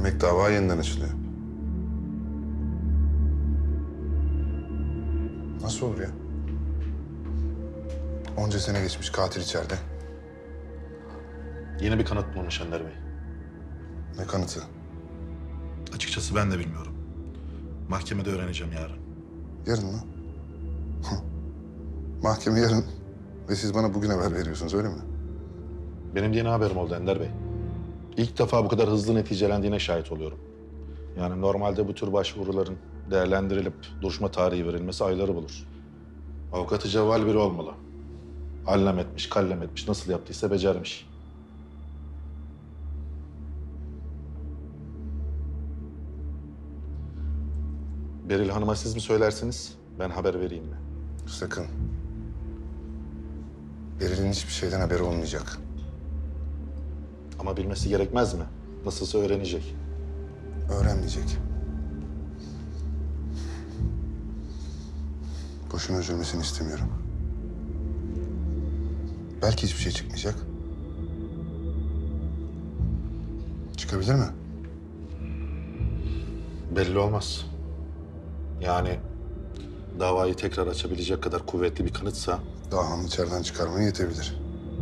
Demek dava yeniden açılıyor. Nasıl olur ya? Onca sene geçmiş, katil içeride. Yeni bir kanıt bulmuş Ender Bey. Ne kanıtı? Açıkçası ben de bilmiyorum. Mahkemede öğreneceğim yarın. Yarın mı? Mahkeme yarın. Ve siz bana bugün haber veriyorsunuz, öyle mi? Benim de yeni haberim oldu Ender Bey. İlk defa bu kadar hızlı neticelendiğine şahit oluyorum. Yani normalde bu tür başvuruların değerlendirilip duruşma tarihi verilmesi ayları bulur. Avukatı cevval biri olmalı. Allem etmiş, kallem etmiş, nasıl yaptıysa becermiş. Beril Hanım'a siz mi söylersiniz, ben haber vereyim mi? Sakın. Beril'in hiçbir şeyden haberi olmayacak. Ama bilmesi gerekmez mi? Nasılsa öğrenecek. Öğrenmeyecek. Boşuna üzülmesini istemiyorum. Belki hiçbir şey çıkmayacak. Çıkabilir mi? Belli olmaz. Yani davayı tekrar açabilecek kadar kuvvetli bir kanıtsa... Daha'nı içeriden çıkarmaya yetebilir.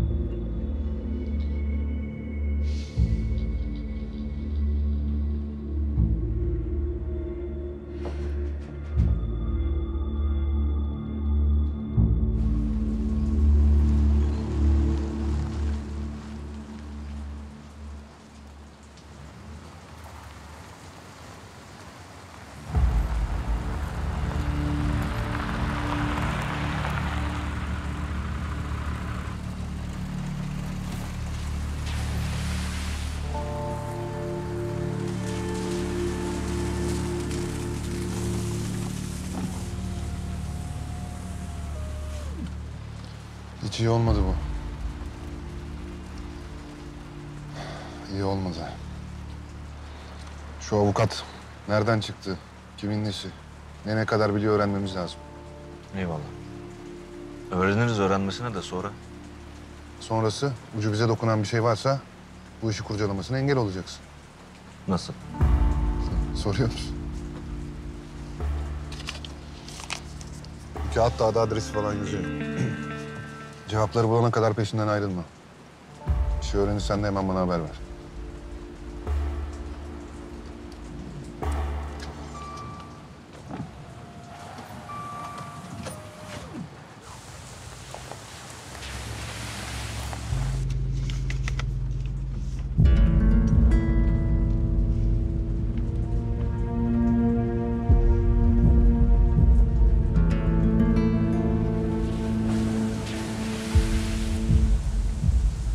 Hiç iyi olmadı bu. İyi olmadı. Şu avukat nereden çıktı? Kimin nesi? Ne kadar biliyor öğrenmemiz lazım. Eyvallah. Öğreniriz öğrenmesine de sonra. Sonrası ucu bize dokunan bir şey varsa bu işi kurcalamasına engel olacaksın. Nasıl? Soruyor musun? Kağıtta adı adresi falan yazıyor. Cevapları bulana kadar peşinden ayrılma. Bir şey öğrenirsen de hemen bana haber ver.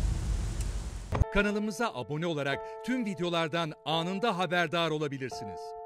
Kanalımıza abone olarak tüm videolardan anında haberdar olabilirsiniz.